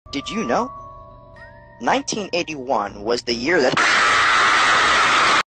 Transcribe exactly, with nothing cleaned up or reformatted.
Did you know? nineteen eighty-one was the year that